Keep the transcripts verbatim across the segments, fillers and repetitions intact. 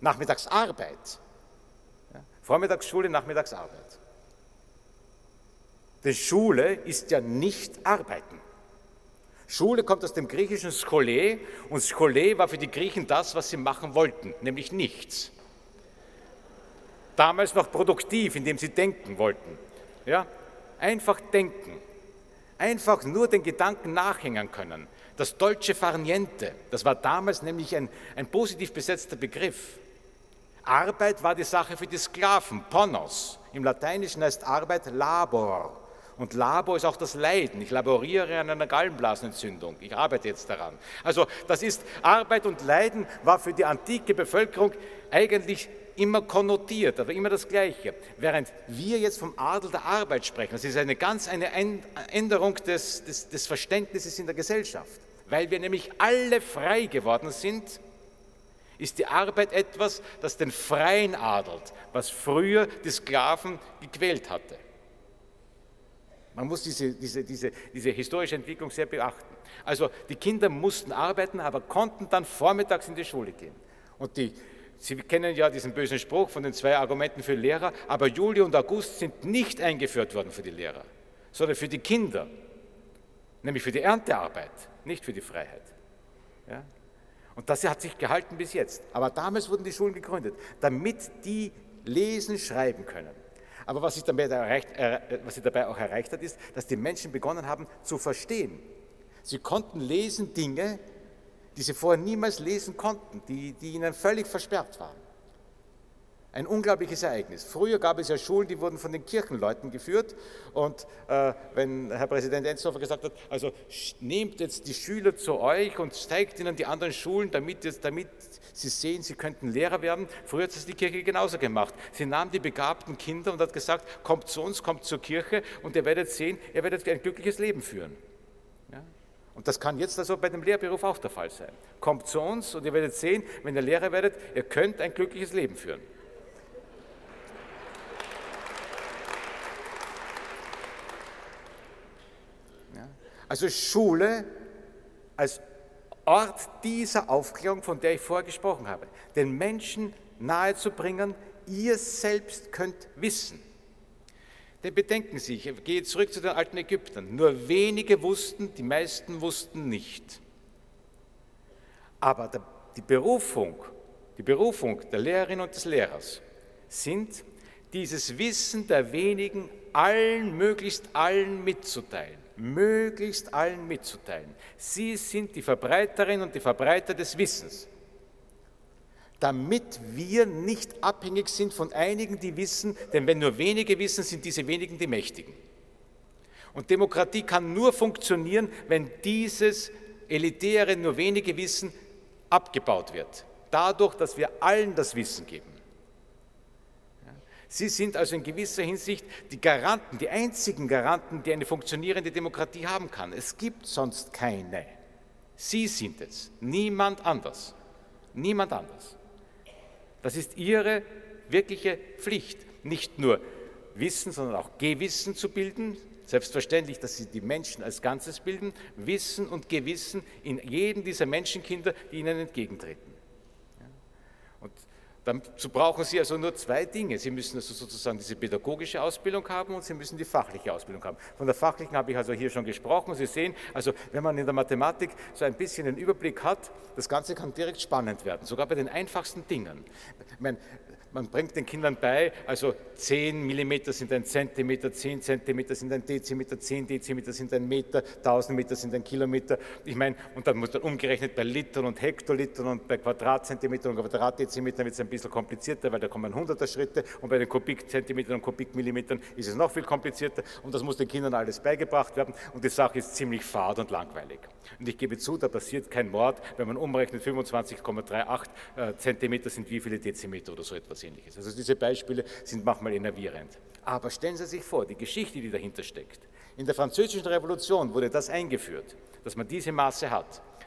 Nachmittagsarbeit. Ja, Vormittagsschule, Nachmittagsarbeit. Denn Schule ist ja nicht Arbeiten. Schule kommt aus dem griechischen Schole und Schole war für die Griechen das, was sie machen wollten, nämlich nichts. Damals noch produktiv, indem sie denken wollten. Ja? Einfach denken. Einfach nur den Gedanken nachhängen können. Das dolce far niente, das war damals nämlich ein, ein positiv besetzter Begriff. Arbeit war die Sache für die Sklaven, Ponos. Im Lateinischen heißt Arbeit Labor. Und Labor ist auch das Leiden. Ich laboriere an einer Gallenblasenentzündung. Ich arbeite jetzt daran. Also das ist, Arbeit und Leiden war für die antike Bevölkerung eigentlich immer konnotiert, aber immer das Gleiche. Während wir jetzt vom Adel der Arbeit sprechen, das ist eine ganz eine Änderung des, des, des Verständnisses in der Gesellschaft. Weil wir nämlich alle frei geworden sind, ist die Arbeit etwas, das den Freien adelt, was früher die Sklaven gequält hatte. Man muss diese, diese, diese, diese historische Entwicklung sehr beachten. Also die Kinder mussten arbeiten, aber konnten dann vormittags in die Schule gehen. Und die, Sie kennen ja diesen bösen Spruch von den zwei Argumenten für Lehrer, aber Juli und August sind nicht eingeführt worden für die Lehrer, sondern für die Kinder, nämlich für die Erntearbeit, nicht für die Freiheit. Ja? Und das hat sich gehalten bis jetzt. Aber damals wurden die Schulen gegründet, damit die lesen, schreiben können. Aber was sich dabei, erreicht, äh, was sie dabei auch erreicht hat, ist, dass die Menschen begonnen haben zu verstehen. Sie konnten lesen Dinge, die sie vorher niemals lesen konnten, die, die ihnen völlig versperrt waren. Ein unglaubliches Ereignis. Früher gab es ja Schulen, die wurden von den Kirchenleuten geführt und äh, wenn Herr Präsident Enzhofer gesagt hat, also nehmt jetzt die Schüler zu euch und zeigt ihnen die anderen Schulen, damit, jetzt, damit sie sehen, sie könnten Lehrer werden. Früher hat es die Kirche genauso gemacht. Sie nahm die begabten Kinder und hat gesagt, kommt zu uns, kommt zur Kirche und ihr werdet sehen, ihr werdet ein glückliches Leben führen. Ja? Und das kann jetzt also bei dem Lehrberuf auch der Fall sein. Kommt zu uns und ihr werdet sehen, wenn ihr Lehrer werdet, ihr könnt ein glückliches Leben führen. Ja? Also Schule als Ort dieser Aufklärung, von der ich vorher gesprochen habe, den Menschen nahezubringen, ihr selbst könnt wissen. Denn bedenken Sie, ich gehe zurück zu den alten Ägyptern, nur wenige wussten, die meisten wussten nicht. Aber die Berufung, die Berufung der Lehrerin und des Lehrers sind, dieses Wissen der wenigen allen, möglichst allen mitzuteilen, möglichst allen mitzuteilen. Sie sind die Verbreiterin und die Verbreiter des Wissens, damit wir nicht abhängig sind von einigen, die wissen, denn wenn nur wenige wissen, sind diese wenigen die Mächtigen. Und Demokratie kann nur funktionieren, wenn dieses elitäre, nur wenige Wissen abgebaut wird, dadurch, dass wir allen das Wissen geben. Sie sind also in gewisser Hinsicht die Garanten, die einzigen Garanten, die eine funktionierende Demokratie haben kann. Es gibt sonst keine. Sie sind es, niemand anders. Niemand anders. Das ist Ihre wirkliche Pflicht, nicht nur Wissen, sondern auch Gewissen zu bilden. Selbstverständlich, dass Sie die Menschen als Ganzes bilden, Wissen und Gewissen in jedem dieser Menschenkinder, die Ihnen entgegentreten. Und dazu brauchen Sie also nur zwei Dinge. Sie müssen also sozusagen diese pädagogische Ausbildung haben und Sie müssen die fachliche Ausbildung haben. Von der fachlichen habe ich also hier schon gesprochen. Sie sehen, also wenn man in der Mathematik so ein bisschen den Überblick hat, das Ganze kann direkt spannend werden, sogar bei den einfachsten Dingen. Ich meine, man bringt den Kindern bei, also zehn Millimeter sind ein Zentimeter, zehn Zentimeter sind ein Dezimeter, zehn Dezimeter sind ein Meter, tausend Meter sind ein Kilometer. Ich meine, und dann muss dann umgerechnet bei Litern und Hektolitern und bei Quadratzentimetern und Quadratdezimetern wird es ein bisschen komplizierter, weil da kommen hunderter Schritte und bei den Kubikzentimetern und Kubikmillimetern ist es noch viel komplizierter und das muss den Kindern alles beigebracht werden und die Sache ist ziemlich fad und langweilig. Und ich gebe zu, da passiert kein Mord, wenn man umrechnet, fünfundzwanzig Komma achtunddreißig äh, Zentimeter sind wie viele Dezimeter oder so etwas Ähnliches. Also diese Beispiele sind manchmal enervierend. Aber stellen Sie sich vor, die Geschichte, die dahinter steckt. In der Französischen Revolution wurde das eingeführt, dass man diese Maße hat.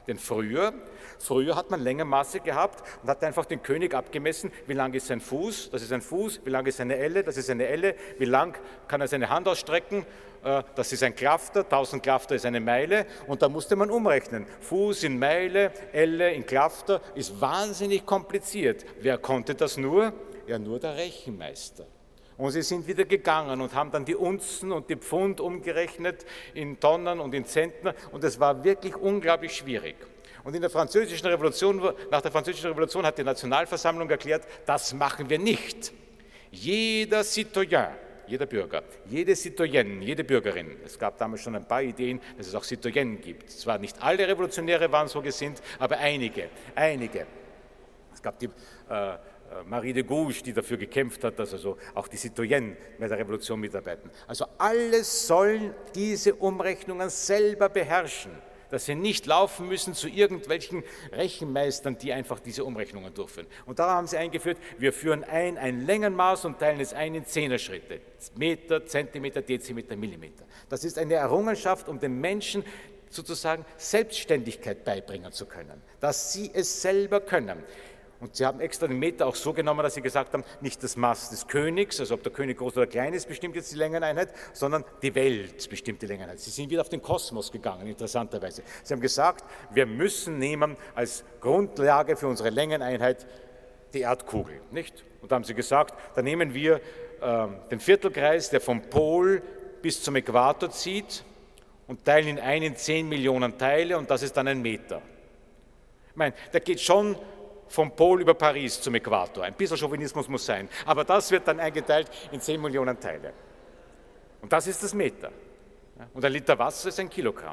Denn früher, früher hat man Längenmaße gehabt und hat einfach den König abgemessen, wie lang ist sein Fuß, das ist ein Fuß, wie lang ist seine Elle, das ist eine Elle, wie lang kann er seine Hand ausstrecken, das ist ein Klafter, tausend Klafter ist eine Meile und da musste man umrechnen. Fuß in Meile, Elle in Klafter, ist wahnsinnig kompliziert. Wer konnte das nur? Ja, nur der Rechenmeister. Und sie sind wieder gegangen und haben dann die Unzen und die Pfund umgerechnet in Tonnen und in Zentner und es war wirklich unglaublich schwierig. Und in der Französischen Revolution, nach der Französischen Revolution hat die Nationalversammlung erklärt, das machen wir nicht. Jeder Citoyen, jeder Bürger, jede Citoyenne, jede Bürgerin, es gab damals schon ein paar Ideen, dass es auch Citoyennen gibt. Zwar nicht alle Revolutionäre waren so gesinnt, aber einige, einige. Es gab die äh, Marie de Gouges, die dafür gekämpft hat, dass also auch die Citoyennen bei der Revolution mitarbeiten. Also alle sollen diese Umrechnungen selber beherrschen, dass sie nicht laufen müssen zu irgendwelchen Rechenmeistern, die einfach diese Umrechnungen durchführen. Und da haben sie eingeführt, wir führen ein ein Längenmaß und teilen es ein in Zehnerschritte, Meter, Zentimeter, Dezimeter, Millimeter. Das ist eine Errungenschaft, um den Menschen sozusagen Selbstständigkeit beibringen zu können, dass sie es selber können. Und sie haben extra den Meter auch so genommen, dass sie gesagt haben, nicht das Maß des Königs, also ob der König groß oder klein ist, bestimmt jetzt die Längeneinheit, sondern die Welt bestimmt die Längeneinheit. Sie sind wieder auf den Kosmos gegangen, interessanterweise. Sie haben gesagt, wir müssen nehmen als Grundlage für unsere Längeneinheit die Erdkugel, nicht? Und da haben sie gesagt, da nehmen wir äh, den Viertelkreis, der vom Pol bis zum Äquator zieht und teilen ihn ein in zehn Millionen Teile und das ist dann ein Meter. Ich meine, der geht schon vom Pol über Paris zum Äquator. Ein bisschen Chauvinismus muss sein, aber das wird dann eingeteilt in zehn Millionen Teile. Und das ist das Meter. Und ein Liter Wasser ist ein Kilogramm.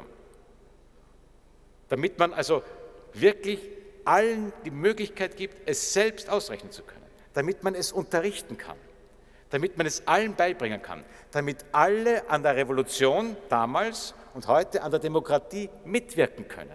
Damit man also wirklich allen die Möglichkeit gibt, es selbst ausrechnen zu können, damit man es unterrichten kann, damit man es allen beibringen kann, damit alle an der Revolution damals und heute an der Demokratie mitwirken können.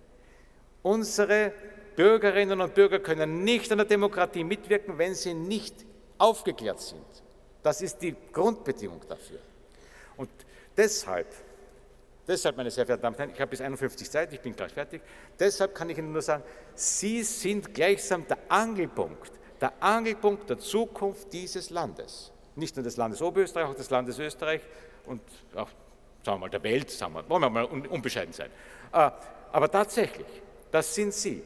Unsere Bürgerinnen und Bürger können nicht an der Demokratie mitwirken, wenn sie nicht aufgeklärt sind. Das ist die Grundbedingung dafür. Und deshalb, deshalb, meine sehr verehrten Damen und Herren, ich habe bis einundfünfzig Zeit, ich bin gleich fertig, deshalb kann ich Ihnen nur sagen, Sie sind gleichsam der Angelpunkt, der Angelpunkt der Zukunft dieses Landes. Nicht nur des Landes Oberösterreich, auch des Landes Österreich und auch, sagen wir mal, der Welt, sagen wir, wollen wir mal unbescheiden sein. Aber tatsächlich, das sind Sie.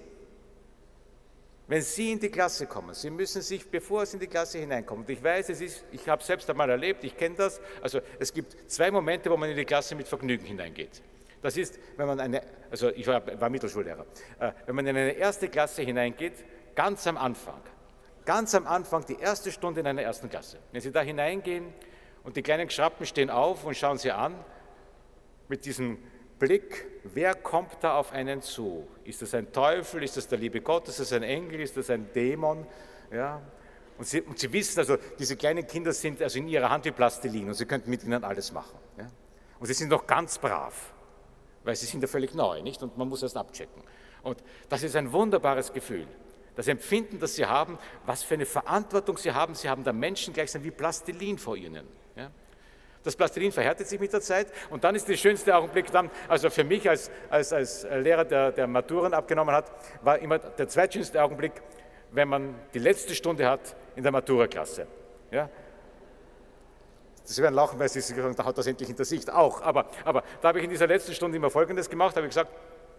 Wenn Sie in die Klasse kommen, Sie müssen sich, bevor Sie in die Klasse hineinkommen, und ich weiß, es ist, ich habe es selbst einmal erlebt, ich kenne das, also es gibt zwei Momente, wo man in die Klasse mit Vergnügen hineingeht. Das ist, wenn man eine, also ich war, war Mittelschullehrer, äh, wenn man in eine erste Klasse hineingeht, ganz am Anfang, ganz am Anfang, die erste Stunde in einer ersten Klasse. Wenn Sie da hineingehen und die kleinen Schrappen stehen auf und schauen Sie an, mit diesem Blick, wer kommt da auf einen zu? Ist das ein Teufel, ist das der liebe Gott, ist das ein Engel, ist das ein Dämon? Ja? Und, Sie, und Sie wissen, also diese kleinen Kinder sind also in ihrer Hand wie Plastilin und Sie könnten mit ihnen alles machen. Ja? Und sie sind noch ganz brav, weil sie sind ja völlig neu, nicht? Und man muss erst abchecken. Und das ist ein wunderbares Gefühl. Das Empfinden, das Sie haben, was für eine Verantwortung Sie haben, Sie haben da Menschen gleichsam wie Plastilin vor Ihnen. Ja? Das Plastilin verhärtet sich mit der Zeit und dann ist der schönste Augenblick dann, also für mich als, als, als Lehrer, der, der Maturen abgenommen hat, war immer der zweitschönste Augenblick, wenn man die letzte Stunde hat in der Matura-Klasse. Ja? Sie werden lachen, weil Sie sich sagen, da hat das endlich hinter sich auch, aber, aber da habe ich in dieser letzten Stunde immer Folgendes gemacht, habe ich gesagt,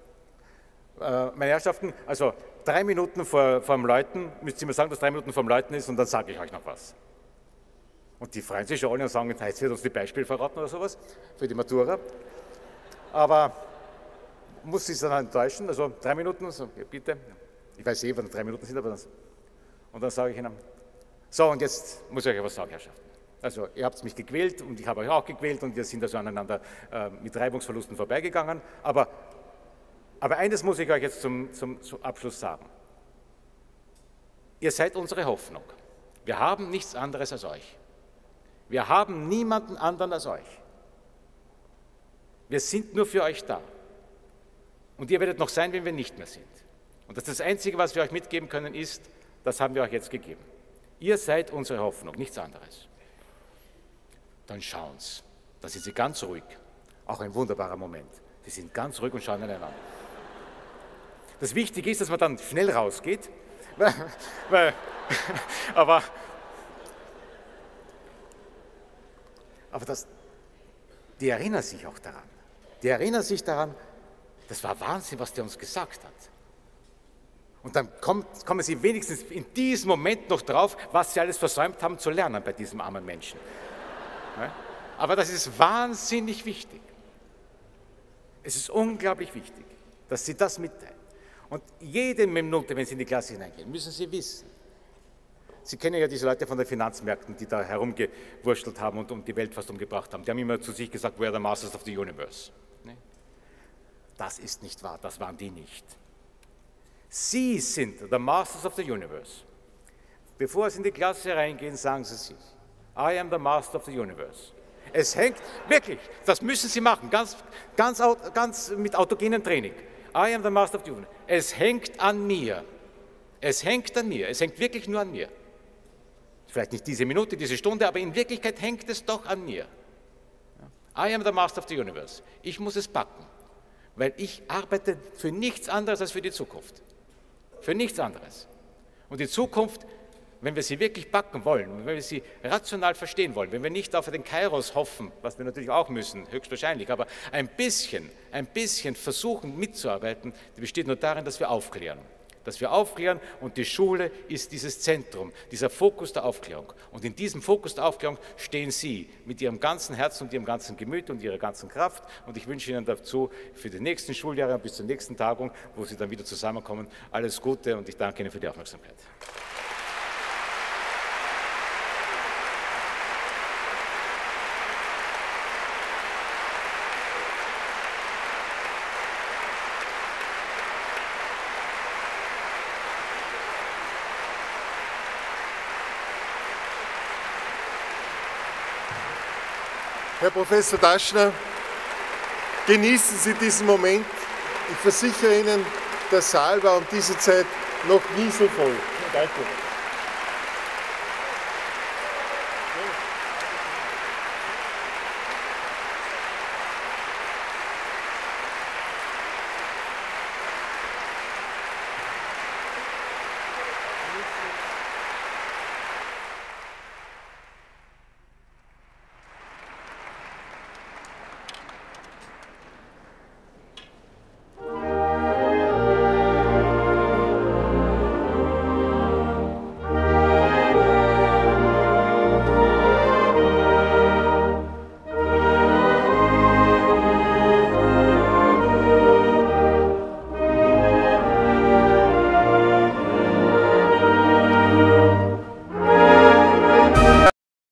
äh, meine Herrschaften, also drei Minuten vor, vor dem Läuten, müsst ihr mir sagen, dass drei Minuten vor dem Läuten ist und dann sage ich euch noch was. Und die freuen sich schon alle und sagen, jetzt wird uns die Beispiele verraten oder sowas für die Matura. Aber muss sich dann enttäuschen, also drei Minuten, so, ja, bitte. Ich weiß eh, wann drei Minuten sind, aber dann. Und dann sage ich ihnen, so und jetzt muss ich euch etwas sagen, Herrschaften. Also ihr habt mich gequält und ich habe euch auch gequält und wir sind also aneinander äh, mit Reibungsverlusten vorbeigegangen. Aber, aber eines muss ich euch jetzt zum, zum, zum Abschluss sagen. Ihr seid unsere Hoffnung. Wir haben nichts anderes als euch. Wir haben niemanden anderen als euch. Wir sind nur für euch da. Und ihr werdet noch sein, wenn wir nicht mehr sind. Und das, ist das Einzige, was wir euch mitgeben können, ist, das haben wir euch jetzt gegeben. Ihr seid unsere Hoffnung, nichts anderes. Dann schauen Sie. Da sind Sie ganz ruhig. Auch ein wunderbarer Moment. Sie sind ganz ruhig und schauen einander an. Das Wichtige ist, dass man dann schnell rausgeht, weil, weil, aber, aber das, die erinnern sich auch daran. Die erinnern sich daran, das war Wahnsinn, was der uns gesagt hat. Und dann kommt, kommen sie wenigstens in diesem Moment noch drauf, was sie alles versäumt haben zu lernen bei diesem armen Menschen. Aber das ist wahnsinnig wichtig. Es ist unglaublich wichtig, dass Sie das mitteilen. Und jede Minute, wenn Sie in die Klasse hineingehen, müssen Sie wissen. Sie kennen ja diese Leute von den Finanzmärkten, die da herumgewurschtelt haben und um die Welt fast umgebracht haben. Die haben immer zu sich gesagt, we are the masters of the universe. Das ist nicht wahr, das waren die nicht. Sie sind the masters of the universe. Bevor Sie in die Klasse reingehen, sagen Sie sich, I am the master of the universe. Es hängt, wirklich, das müssen Sie machen, ganz, ganz, ganz mit autogenem Training. I am the master of the universe. Es hängt an mir. Es hängt an mir. Es hängt wirklich nur an mir. Vielleicht nicht diese Minute, diese Stunde, aber in Wirklichkeit hängt es doch an mir. I am the master of the universe. Ich muss es packen, weil ich arbeite für nichts anderes als für die Zukunft. Für nichts anderes. Und die Zukunft, wenn wir sie wirklich backen wollen, wenn wir sie rational verstehen wollen, wenn wir nicht auf den Kairos hoffen, was wir natürlich auch müssen, höchstwahrscheinlich, aber ein bisschen, ein bisschen versuchen mitzuarbeiten, die besteht nur darin, dass wir aufklären. Dass wir aufklären und die Schule ist dieses Zentrum, dieser Fokus der Aufklärung. Und in diesem Fokus der Aufklärung stehen Sie mit Ihrem ganzen Herzen und Ihrem ganzen Gemüt und Ihrer ganzen Kraft. Und ich wünsche Ihnen dazu für die nächsten Schuljahre bis zur nächsten Tagung, wo Sie dann wieder zusammenkommen, alles Gute und ich danke Ihnen für die Aufmerksamkeit. Herr Professor Daschner, genießen Sie diesen Moment. Ich versichere Ihnen, der Saal war um diese Zeit noch nie so voll. Danke.